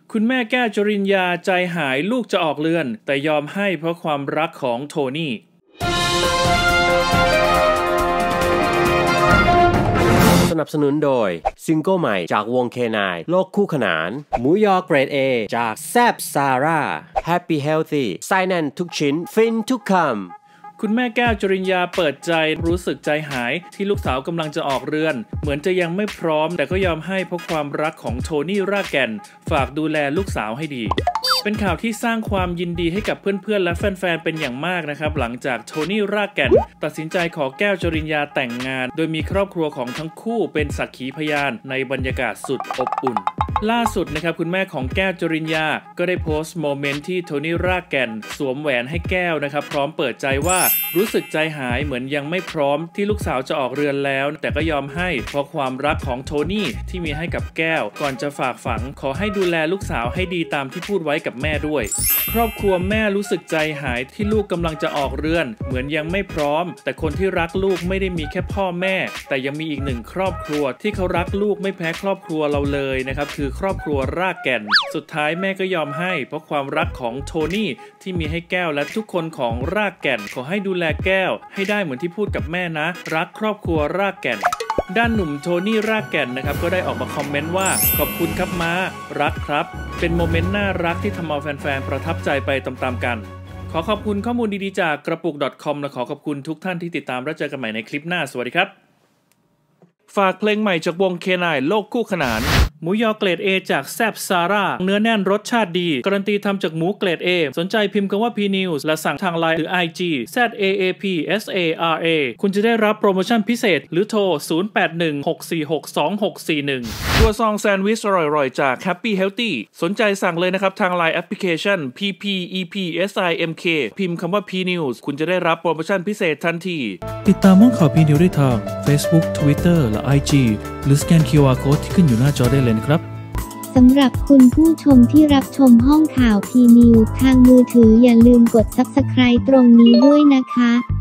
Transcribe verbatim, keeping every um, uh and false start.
คุณแม่แก้วจริญญาใจหายลูกจะออกเรือนแต่ยอมให้เพราะความรักของโทนี่สนับสนุนโดยซิงเกิลใหม่จากวงเคนายโลกคู่ขนานหมูยอเกรด เอ จากแซบซาร่า Happy Healthy ไส้แน่นทุกชิ้นฟินทุกคำคุณแม่แก้วจริญญาเปิดใจรู้สึกใจหายที่ลูกสาวกำลังจะออกเรือนเหมือนจะยังไม่พร้อมแต่ก็ยอมให้เพราะความรักของโทนี่รากแก่นฝากดูแลลูกสาวให้ดีเป็นข่าวที่สร้างความยินดีให้กับเพื่อนๆและแฟนๆเป็นอย่างมากนะครับหลังจากโทนี่รากแก่นตัดสินใจขอแก้วจริญญาแต่งงานโดยมีครอบครัวของทั้งคู่เป็นสักขีพยานในบรรยากาศสุดอบอุ่นล่าสุดนะครับคุณแม่ของแก้วจริญญาก็ได้โพสต์โมเมนต์ที่โทนี่รากแก่นสวมแหวนให้แก้วนะครับพร้อมเปิดใจว่ารู้สึกใจหายเหมือนยังไม่พร้อมที่ลูกสาวจะออกเรือนแล้วแต่ก็ยอมให้เพราะความรักของโทนี่ที่มีให้กับแก้วก่อนจะฝากฝังขอให้ดูแลลูกสาวให้ดีตามที่พูดไว้กับแม่ด้วยครอบครัวแม่รู้สึกใจหายที่ลูกกำลังจะออกเรือนเหมือนยังไม่พร้อมแต่คนที่รักลูกไม่ได้มีแค่พ่อแม่แต่ยังมีอีกหนึ่งครอบครัวที่เขารักลูกไม่แพ้ครอบครัวเราเลยนะครับคือครอบครัวรากแก่นสุดท้ายแม่ก็ยอมให้เพราะความรักของโทนี่ที่มีให้แก้วและทุกคนของรากแก่นขอให้ดูแลแก้วให้ได้เหมือนที่พูดกับแม่นะรักครอบครัวรากแก่นด้านหนุ่มโทนี่รากแก่นนะครับก็ได้ออกมาคอมเมนต์ว่าขอบคุณครับม้ารักครับเป็นโมเมนต์น่ารักที่ทำเอาแฟนๆประทับใจไปตามๆกันขอขอบคุณข้อมูลดีๆจากกระปุก .com และขอขอบคุณทุกท่านที่ติดตามและเจอกันใหม่ในคลิปหน้าสวัสดีครับฝากเพลงใหม่จากวงเคนายโลกคู่ขนานหมูยอเกรด A จากแซบซาร่าเนื้อแน่นรสชาติดีการันตีทำจากหมูเกรด A สนใจพิมพ์คำว่า พี นิวส์ และสั่งทาง ไลน์ หรือ ไอ จี แซด เอ เอ พี เอส เอ อาร์ เอ คุณจะได้รับโปรโมชั่นพิเศษหรือโทรศูนย์ แปด หนึ่ง หก สี่ หก สอง หก สี่ หนึ่งตัวซองแซนด์วิชอร่อยๆจาก Happy Healthy สนใจสั่งเลยนะครับทาง ไลน์ แอปพลิเคชัน พี พี อี พี เอส ไอ เอ็ม เค พิมพ์คำว่า พี นิวส์ คุณจะได้รับโปรโมชั่นพิเศษทันทีติดตามห้องข่าว พี นิวส์ ได้ทาง Facebook Twitter และ ไอ จี หรือสแกน คิว อาร์ Code ที่ขึ้นอยู่หน้าจอได้เลยนะครับสำหรับคุณผู้ชมที่รับชมห้องข่าว พี นิวส์ ทางมือถืออย่าลืมกด ซับสไครบ์ ตรงนี้ด้วยนะคะ